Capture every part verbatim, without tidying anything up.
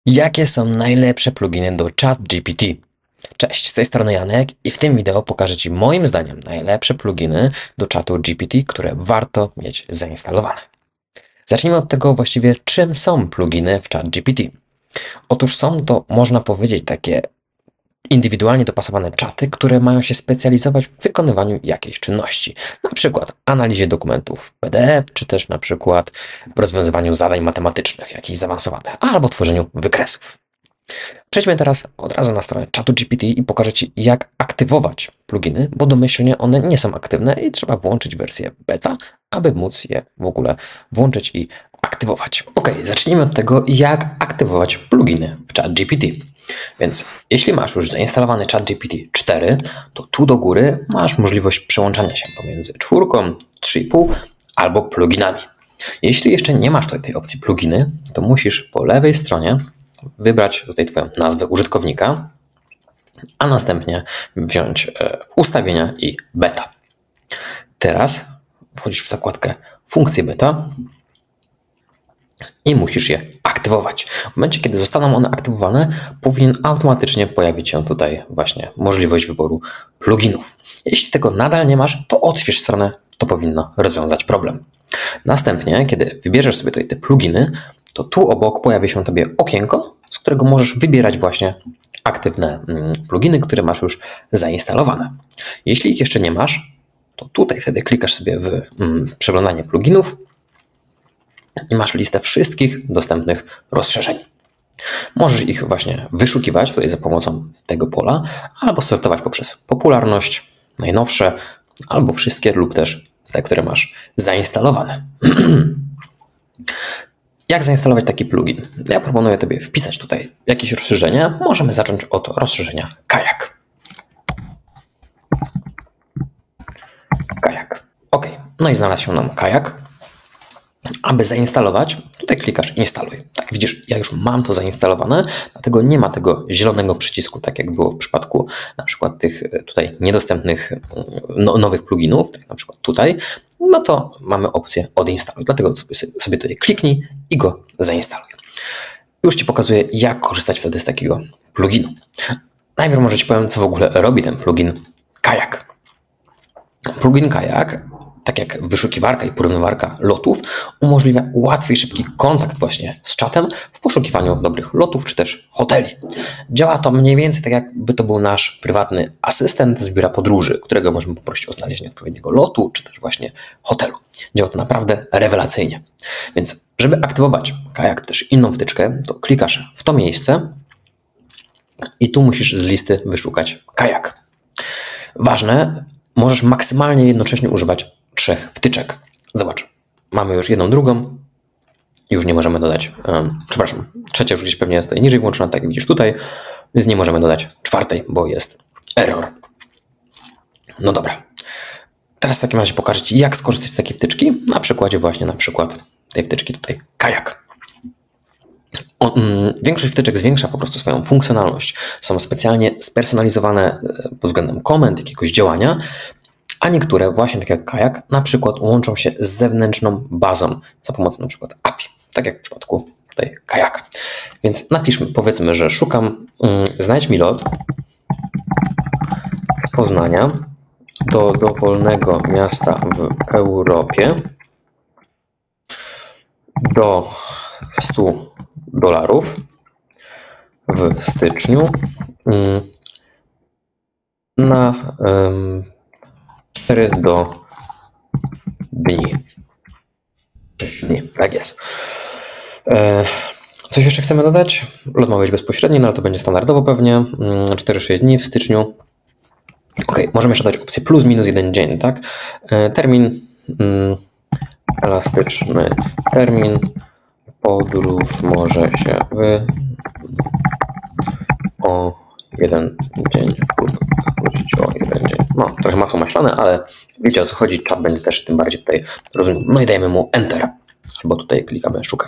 Jakie są najlepsze pluginy do ChatGPT? Cześć, z tej strony Janek i w tym wideo pokażę Ci moim zdaniem najlepsze pluginy do czatu G P T, które warto mieć zainstalowane. Zacznijmy od tego właściwie, czym są pluginy w ChatGPT. Otóż są to, można powiedzieć, takie indywidualnie dopasowane czaty, które mają się specjalizować w wykonywaniu jakiejś czynności. Na przykład analizie dokumentów P D F, czy też na przykład rozwiązywaniu zadań matematycznych, jakichś zaawansowanych, albo tworzeniu wykresów. Przejdźmy teraz od razu na stronę czatu G P T i pokażę Ci, jak aktywować pluginy, bo domyślnie one nie są aktywne i trzeba włączyć wersję beta, aby móc je w ogóle włączyć i aktywować. Ok, zacznijmy od tego, jak aktywować pluginy w ChatGPT. Więc jeśli masz już zainstalowany ChatGPT cztery, to tu do góry masz możliwość przełączania się pomiędzy czwórką, trzy i pół albo pluginami. Jeśli jeszcze nie masz tutaj tej opcji pluginy, to musisz po lewej stronie wybrać tutaj Twoją nazwę użytkownika, a następnie wziąć ustawienia i beta. Teraz wchodzisz w zakładkę funkcje beta i musisz je aktywować. W momencie, kiedy zostaną one aktywowane, powinien automatycznie pojawić się tutaj właśnie możliwość wyboru pluginów. Jeśli tego nadal nie masz, to odśwież stronę, to powinno rozwiązać problem. Następnie, kiedy wybierzesz sobie tutaj te pluginy, to tu obok pojawi się Tobie okienko, z którego możesz wybierać właśnie aktywne pluginy, które masz już zainstalowane. Jeśli ich jeszcze nie masz, to tutaj wtedy klikasz sobie w przeglądanie pluginów i masz listę wszystkich dostępnych rozszerzeń. Możesz ich właśnie wyszukiwać tutaj za pomocą tego pola, albo sortować poprzez popularność, najnowsze, albo wszystkie lub też te, które masz zainstalowane. Jak zainstalować taki plugin? Ja proponuję Tobie wpisać tutaj jakieś rozszerzenia. Możemy zacząć od rozszerzenia Kajak. Kajak. Ok, no i znalazł się nam Kajak. Aby zainstalować, tutaj klikasz instaluj. Tak, widzisz, ja już mam to zainstalowane, dlatego nie ma tego zielonego przycisku, tak jak było w przypadku na przykład tych tutaj niedostępnych no, nowych pluginów, tak na przykład tutaj, no to mamy opcję odinstaluj. Dlatego sobie, sobie tutaj kliknij i go zainstaluj. Już Ci pokazuję, jak korzystać wtedy z takiego pluginu. Najpierw może Ci powiem, co w ogóle robi ten plugin Kajak. Plugin Kajak, tak jak wyszukiwarka i porównywarka lotów, umożliwia łatwy i szybki kontakt właśnie z czatem w poszukiwaniu dobrych lotów czy też hoteli. Działa to mniej więcej tak, jakby to był nasz prywatny asystent z biura podróży, którego możemy poprosić o znalezienie odpowiedniego lotu czy też właśnie hotelu. Działa to naprawdę rewelacyjnie. Więc żeby aktywować Kajak czy też inną wtyczkę, to klikasz w to miejsce i tu musisz z listy wyszukać Kajak. Ważne, możesz maksymalnie jednocześnie używać trzech wtyczek. Zobacz, mamy już jedną, drugą, już nie możemy dodać, um, przepraszam, trzecia już gdzieś pewnie jest tutaj niżej włączona, tak jak widzisz tutaj, więc nie możemy dodać czwartej, bo jest error. No dobra, teraz w takim razie pokażę Ci, jak skorzystać z takiej wtyczki, na przykładzie właśnie na przykład tej wtyczki tutaj Kajak. O, mm, większość wtyczek zwiększa po prostu swoją funkcjonalność. Są specjalnie spersonalizowane pod względem komend, jakiegoś działania, a niektóre, właśnie tak jak Kajak, na przykład łączą się z zewnętrzną bazą za pomocą na przykład A P I, tak jak w przypadku tutaj Kajaka. Więc napiszmy, powiedzmy, że szukam, um, znajdź mi lot z Poznania do dowolnego miasta w Europie do stu dolarów w styczniu um, na um, cztery do dni. dni. Tak jest. E, coś jeszcze chcemy dodać? Lot ma być bezpośredni, no ale to będzie standardowo pewnie. cztery do sześciu dni w styczniu. Ok, możemy jeszcze dać opcję plus minus jeden dzień, tak? E, termin, mm, elastyczny termin. Podróż może się wy o jeden dzień lub wrócić o jeden dzień. No, trochę masło maślane, ale wiecie, o co chodzi. Czat będzie też tym bardziej tutaj rozumiał. No i dajemy mu Enter. Albo tutaj klikamy Szukaj.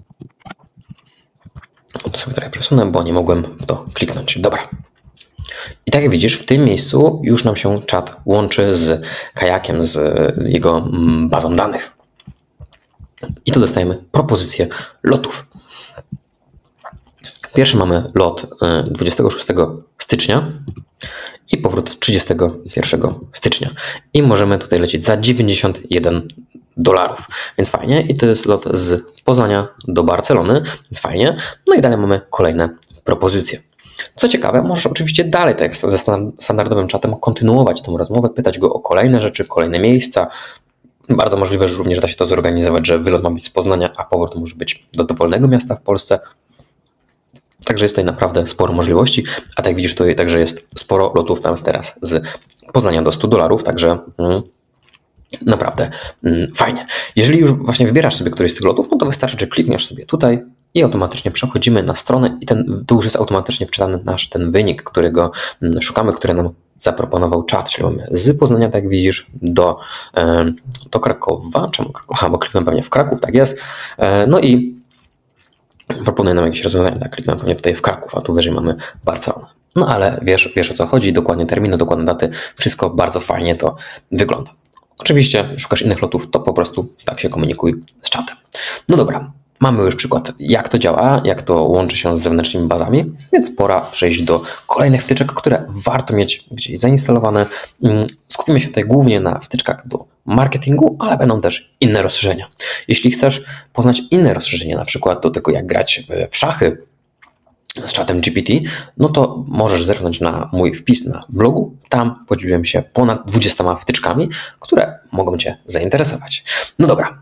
To sobie trochę przesunę, bo nie mogłem w to kliknąć. Dobra. I tak jak widzisz, w tym miejscu już nam się czat łączy z Kajakiem, z jego bazą danych. I tu dostajemy propozycję lotów. Pierwszy mamy lot dwudziestego szóstego stycznia i powrót trzydziestego pierwszego stycznia. I możemy tutaj lecieć za dziewięćdziesiąt jeden dolarów, więc fajnie. I to jest lot z Poznania do Barcelony, więc fajnie. No i dalej mamy kolejne propozycje. Co ciekawe, możesz oczywiście dalej, tak jak ze standardowym czatem, kontynuować tą rozmowę, pytać go o kolejne rzeczy, kolejne miejsca. Bardzo możliwe, że również da się to zorganizować, że wylot ma być z Poznania, a powrót może być do dowolnego miasta w Polsce. Także jest tutaj naprawdę sporo możliwości, a tak jak widzisz, tutaj także jest sporo lotów nawet teraz z Poznania do stu dolarów, także mm, naprawdę mm, fajnie. Jeżeli już właśnie wybierasz sobie któryś z tych lotów, no to wystarczy, że klikniesz sobie tutaj i automatycznie przechodzimy na stronę i ten, tu już jest automatycznie wczytany nasz ten wynik, którego mm, szukamy, który nam zaproponował czat, czyli mamy z Poznania, tak jak widzisz, do, e, do Krakowa, czemu Krakowa, bo kliknę pewnie w Kraków, tak jest, e, no i proponuje nam jakieś rozwiązanie, tak, kliknę pewnie tutaj w Kraków, a tu wyżej mamy Barcelonę. No ale wiesz, wiesz o co chodzi, dokładnie terminy, dokładne daty, wszystko bardzo fajnie to wygląda. Oczywiście szukasz innych lotów, to po prostu tak się komunikuj z czatem. No dobra, mamy już przykład, jak to działa, jak to łączy się z zewnętrznymi bazami, więc pora przejść do kolejnych wtyczek, które warto mieć gdzieś zainstalowane. Skupimy się tutaj głównie na wtyczkach do marketingu, ale będą też inne rozszerzenia. Jeśli chcesz poznać inne rozszerzenia, na przykład do tego, jak grać w szachy z czatem G P T, no to możesz zerknąć na mój wpis na blogu. Tam podzieliłem się ponad dwudziestoma wtyczkami, które mogą Cię zainteresować. No dobra,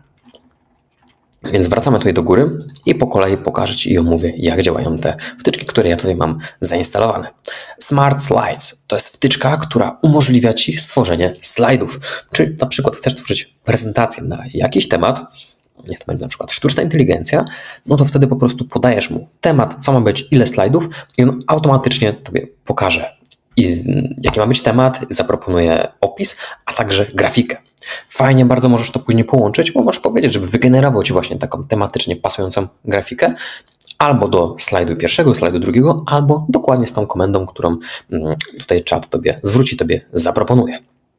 więc wracamy tutaj do góry i po kolei pokażę Ci i omówię, jak działają te wtyczki, które ja tutaj mam zainstalowane. Smart Slides to jest wtyczka, która umożliwia Ci stworzenie slajdów. Czyli na przykład chcesz stworzyć prezentację na jakiś temat, niech to będzie na przykład sztuczna inteligencja, no to wtedy po prostu podajesz mu temat, co ma być, ile slajdów i on automatycznie Tobie pokaże, i jaki ma być temat, zaproponuje opis, a także grafikę. Fajnie bardzo możesz to później połączyć, bo możesz powiedzieć, żeby wygenerował Ci właśnie taką tematycznie pasującą grafikę albo do slajdu pierwszego, slajdu drugiego, albo dokładnie z tą komendą, którą tutaj czat Tobie zwróci, Tobie zaproponuje.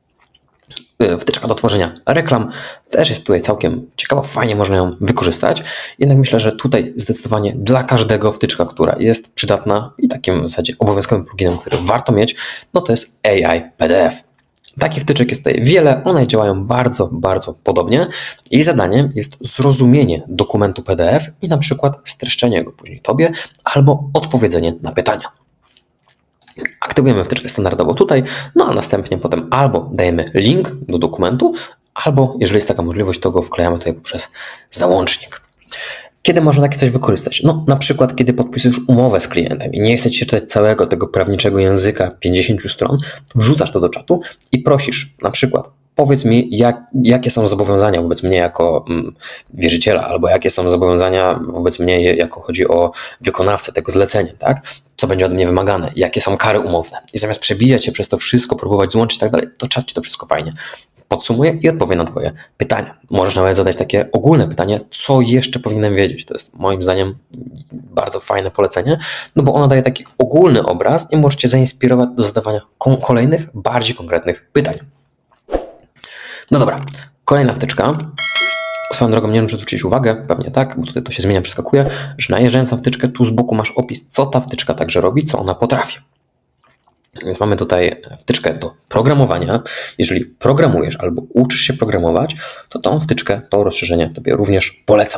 Wtyczka do tworzenia reklam też jest tutaj całkiem ciekawa, fajnie można ją wykorzystać, jednak myślę, że tutaj zdecydowanie dla każdego wtyczka, która jest przydatna i takim w zasadzie obowiązkowym pluginem, który warto mieć, no to jest A I P D F. Takich wtyczek jest tutaj wiele, one działają bardzo, bardzo podobnie. Jej zadaniem jest zrozumienie dokumentu P D F i na przykład streszczenie go później Tobie albo odpowiedzenie na pytania. Aktywujemy wtyczkę standardowo tutaj, no a następnie potem albo dajemy link do dokumentu, albo jeżeli jest taka możliwość, to go wklejamy tutaj poprzez załącznik. Kiedy można takie coś wykorzystać? No na przykład, kiedy podpisujesz umowę z klientem i nie chcesz czytać całego tego prawniczego języka pięćdziesięciu stron, wrzucasz to do czatu i prosisz na przykład, powiedz mi, jak, jakie są zobowiązania wobec mnie jako mm, wierzyciela, albo jakie są zobowiązania wobec mnie, jako chodzi o wykonawcę tego zlecenia, tak? Co będzie ode mnie wymagane, jakie są kary umowne. I zamiast przebijać się przez to wszystko, próbować złączyć i tak dalej, to czat Ci to wszystko fajnie podsumuje i odpowie na Twoje pytania. Możesz nawet zadać takie ogólne pytanie, co jeszcze powinienem wiedzieć. To jest moim zdaniem bardzo fajne polecenie, no bo ono daje taki ogólny obraz i może Cię zainspirować do zadawania kolejnych, bardziej konkretnych pytań. No dobra, kolejna wtyczka. Swoją drogą nie wiem, czy zwrócić uwagę, pewnie tak, bo tutaj to się zmienia, przeskakuje, że najeżdżając na wtyczkę, tu z boku masz opis, co ta wtyczka także robi, co ona potrafi. Więc mamy tutaj wtyczkę do programowania. Jeżeli programujesz albo uczysz się programować, to tą wtyczkę, to rozszerzenie Tobie również polecam.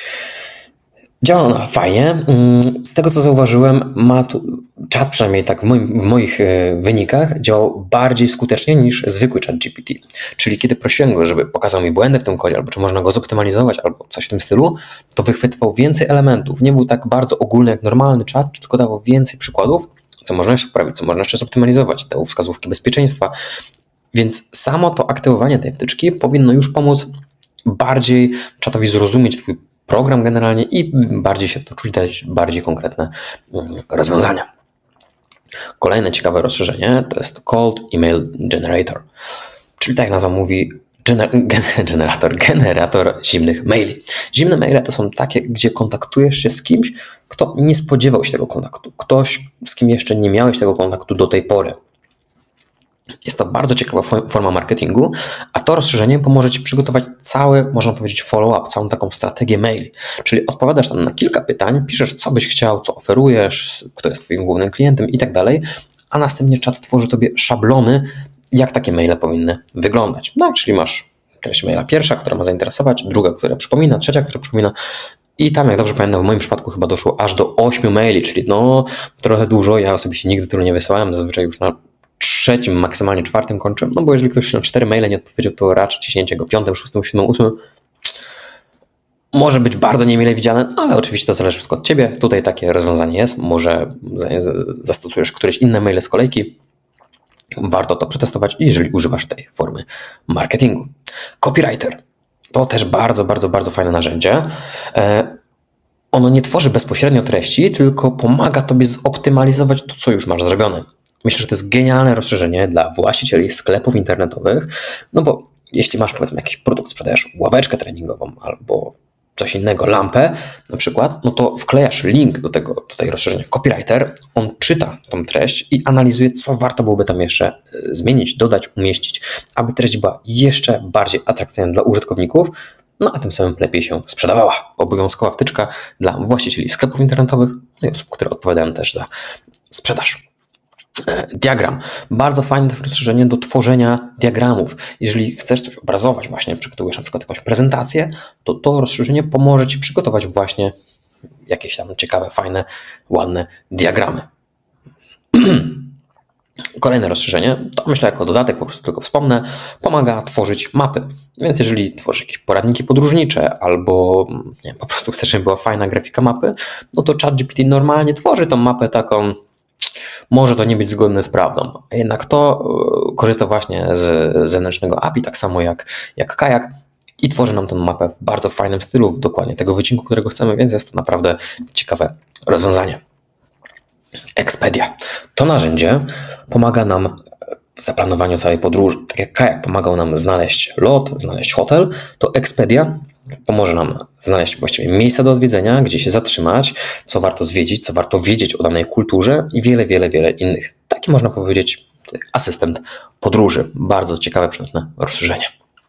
Działa ona fajnie. Z tego, co zauważyłem, ma tu, czat przynajmniej tak w, moim, w moich wynikach działał bardziej skutecznie niż zwykły czat G P T. Czyli kiedy prosiłem go, żeby pokazał mi błędy w tym kodzie, albo czy można go zoptymalizować, albo coś w tym stylu, to wychwytywał więcej elementów. Nie był tak bardzo ogólny jak normalny czat, tylko dawał więcej przykładów, co można jeszcze poprawić, co można jeszcze zoptymalizować, te wskazówki bezpieczeństwa. Więc samo to aktywowanie tej wtyczki powinno już pomóc bardziej czatowi zrozumieć Twój program generalnie i bardziej się w to czuć, dać bardziej konkretne rozwiązania. Kolejne ciekawe rozszerzenie to jest Cold Email Generator, czyli tak jak nazwa mówi, gener generator, generator zimnych maili. Zimne maile to są takie, gdzie kontaktujesz się z kimś, kto nie spodziewał się tego kontaktu. Ktoś, z kim jeszcze nie miałeś tego kontaktu do tej pory. Jest to bardzo ciekawa forma marketingu, a to rozszerzenie pomoże Ci przygotować cały, można powiedzieć, follow-up, całą taką strategię maili. Czyli odpowiadasz tam na kilka pytań, piszesz, co byś chciał, co oferujesz, kto jest Twoim głównym klientem i tak dalej, a następnie czat tworzy Tobie szablony, jak takie maile powinny wyglądać. No, czyli masz treść maila pierwsza, która ma zainteresować, druga, która przypomina, trzecia, która przypomina. I tam, jak dobrze pamiętam, w moim przypadku chyba doszło aż do ośmiu maili, czyli no trochę dużo. Ja osobiście nigdy tylu nie wysyłałem, zazwyczaj już na trzecim, maksymalnie czwartym kończę, no bo jeżeli ktoś na cztery maile nie odpowiedział, to raczej ciśnięcie go piątym, szóstym, siódmym, ósmym może być bardzo niemile widziane, ale oczywiście to zależy wszystko od Ciebie. Tutaj takie rozwiązanie jest, może zastosujesz któreś inne maile z kolejki. Warto to przetestować, jeżeli używasz tej formy marketingu. Copywriter to też bardzo, bardzo, bardzo fajne narzędzie. Ono nie tworzy bezpośrednio treści, tylko pomaga Tobie zoptymalizować to, co już masz zrobione. Myślę, że to jest genialne rozszerzenie dla właścicieli sklepów internetowych, no bo jeśli masz, powiedzmy, jakiś produkt, sprzedajesz ławeczkę treningową albo coś innego, lampę na przykład, no to wklejasz link do tego, do tej rozszerzenia Copywriter, on czyta tą treść i analizuje, co warto byłoby tam jeszcze zmienić, dodać, umieścić, aby treść była jeszcze bardziej atrakcyjna dla użytkowników, no a tym samym lepiej się sprzedawała. Obowiązkowa wtyczka dla właścicieli sklepów internetowych, no i osób, które odpowiadają też za sprzedaż. Diagram. Bardzo fajne rozszerzenie do tworzenia diagramów. Jeżeli chcesz coś obrazować, właśnie przygotowujesz na przykład jakąś prezentację, to to rozszerzenie pomoże Ci przygotować właśnie jakieś tam ciekawe, fajne, ładne diagramy. Kolejne rozszerzenie, to myślę jako dodatek, po prostu tylko wspomnę, pomaga tworzyć mapy. Więc jeżeli tworzysz jakieś poradniki podróżnicze albo nie wiem, po prostu chcesz, żeby była fajna grafika mapy, no to ChatGPT normalnie tworzy tą mapę taką. Może to nie być zgodne z prawdą, jednak to korzysta właśnie z zewnętrznego A P I, tak samo jak, jak Kajak i tworzy nam tę mapę w bardzo fajnym stylu, w dokładnie tego wycinku, którego chcemy, więc jest to naprawdę ciekawe rozwiązanie. Expedia. To narzędzie pomaga nam w zaplanowaniu całej podróży. Tak jak Kajak pomagał nam znaleźć lot, znaleźć hotel, to Expedia pomoże nam znaleźć właściwie miejsca do odwiedzenia, gdzie się zatrzymać, co warto zwiedzić, co warto wiedzieć o danej kulturze i wiele, wiele, wiele innych. Taki można powiedzieć asystent podróży. Bardzo ciekawe, przydatne rozszerzenie.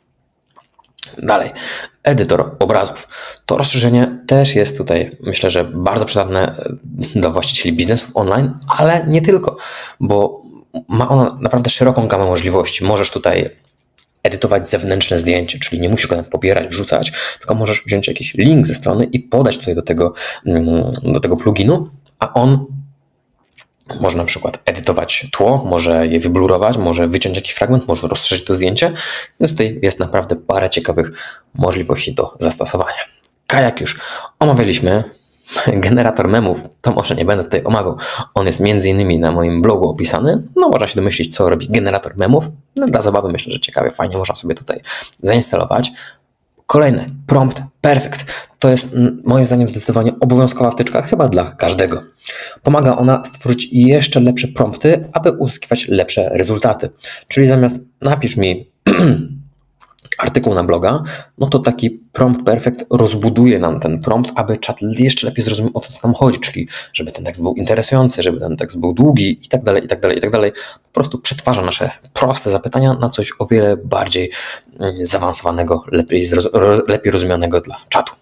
Dalej, edytor obrazów. To rozszerzenie też jest tutaj, myślę, że bardzo przydatne dla właścicieli biznesów online, ale nie tylko, bo ma ono naprawdę szeroką gamę możliwości. Możesz tutaj edytować zewnętrzne zdjęcie, czyli nie musisz go nawet pobierać, wrzucać, tylko możesz wziąć jakiś link ze strony i podać tutaj do tego, do tego pluginu, a on może na przykład edytować tło, może je wyblurować, może wyciąć jakiś fragment, może rozszerzyć to zdjęcie, więc tutaj jest naprawdę parę ciekawych możliwości do zastosowania. Kajak już omawialiśmy. Generator memów, to może nie będę tutaj omawiał, on jest między innymi na moim blogu opisany, no można się domyślić, co robi generator memów, no, dla zabawy myślę, że ciekawie, fajnie można sobie tutaj zainstalować. Kolejny, Prompt Perfect, to jest moim zdaniem zdecydowanie obowiązkowa wtyczka, chyba dla każdego. Pomaga ona stworzyć jeszcze lepsze prompty, aby uzyskiwać lepsze rezultaty, czyli zamiast napisz mi artykuł na bloga, no to taki Prompt Perfect rozbuduje nam ten prompt, aby czat jeszcze lepiej zrozumiał, o to, co nam chodzi, czyli żeby ten tekst był interesujący, żeby ten tekst był długi i tak dalej, i tak dalej, i tak dalej. Po prostu przetwarza nasze proste zapytania na coś o wiele bardziej zaawansowanego, lepiej, lepiej rozumianego dla czatu.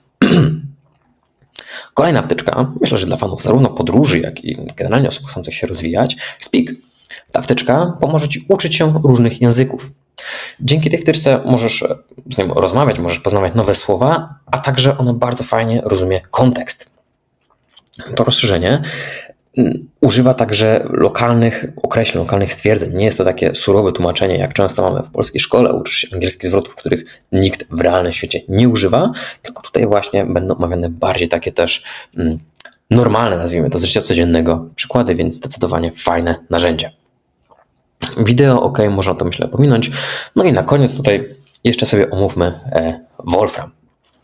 Kolejna wtyczka, myślę, że dla fanów zarówno podróży, jak i generalnie osób chcących się rozwijać, Speak. Ta wtyczka pomoże Ci uczyć się różnych języków. Dzięki tej wtyczce możesz z nią rozmawiać, możesz poznawać nowe słowa, a także ono bardzo fajnie rozumie kontekst. To rozszerzenie używa także lokalnych określeń, lokalnych stwierdzeń. Nie jest to takie surowe tłumaczenie, jak często mamy w polskiej szkole, uczysz się angielskich zwrotów, których nikt w realnym świecie nie używa, tylko tutaj właśnie będą omawiane bardziej takie też mm, normalne, nazwijmy to, z życia codziennego przykłady, więc zdecydowanie fajne narzędzie. Wideo, ok, można to myślę pominąć. No i na koniec tutaj jeszcze sobie omówmy e, Wolfram.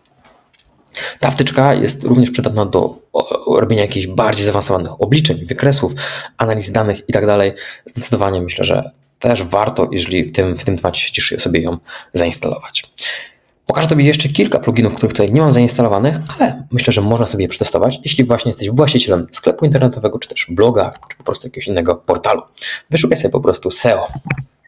Ta wtyczka jest również przydatna do robienia jakichś bardziej zaawansowanych obliczeń, wykresów, analiz danych i tak dalej. Zdecydowanie myślę, że też warto, jeżeli w tym, w tym temacie się cieszy, sobie ją zainstalować. Pokażę Tobie jeszcze kilka pluginów, których tutaj nie mam zainstalowanych, ale myślę, że można sobie je przetestować, jeśli właśnie jesteś właścicielem sklepu internetowego, czy też bloga, czy po prostu jakiegoś innego portalu. Wyszukaj sobie po prostu S E O.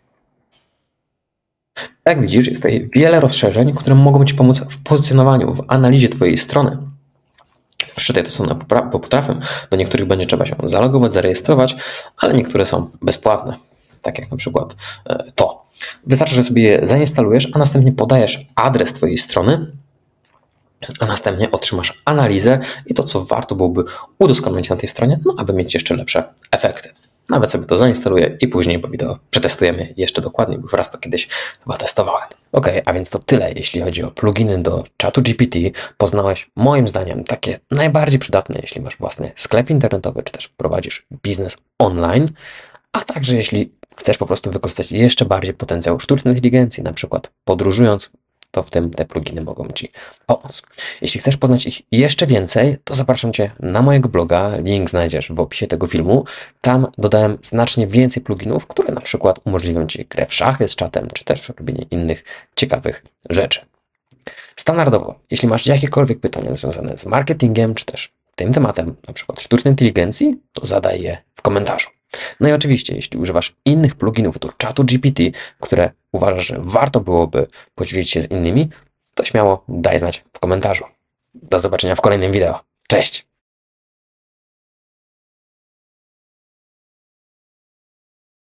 Jak widzisz, jest tutaj wiele rozszerzeń, które mogą Ci pomóc w pozycjonowaniu, w analizie Twojej strony. Szczyty to są na potrafię, do niektórych będzie trzeba się zalogować, zarejestrować, ale niektóre są bezpłatne, tak jak na przykład to. Wystarczy, że sobie je zainstalujesz, a następnie podajesz adres Twojej strony, a następnie otrzymasz analizę i to, co warto byłoby udoskonalić na tej stronie, no aby mieć jeszcze lepsze efekty. Nawet sobie to zainstaluję i później po wideo przetestujemy jeszcze dokładniej, bo już raz to kiedyś chyba testowałem. Ok, a więc to tyle, jeśli chodzi o pluginy do czatu G P T. Poznałeś moim zdaniem takie najbardziej przydatne, jeśli masz własny sklep internetowy, czy też prowadzisz biznes online, a także jeśli chcesz po prostu wykorzystać jeszcze bardziej potencjał sztucznej inteligencji, na przykład podróżując, to w tym te pluginy mogą Ci pomóc. Jeśli chcesz poznać ich jeszcze więcej, to zapraszam Cię na mojego bloga. Link znajdziesz w opisie tego filmu. Tam dodałem znacznie więcej pluginów, które na przykład umożliwią Ci grę w szachy z czatem, czy też robienie innych ciekawych rzeczy. Standardowo, jeśli masz jakiekolwiek pytania związane z marketingiem, czy też tym tematem, na przykład sztucznej inteligencji, to zadaj je w komentarzu. No i oczywiście, jeśli używasz innych pluginów do czatu G P T, które uważasz, że warto byłoby podzielić się z innymi, to śmiało daj znać w komentarzu. Do zobaczenia w kolejnym wideo. Cześć!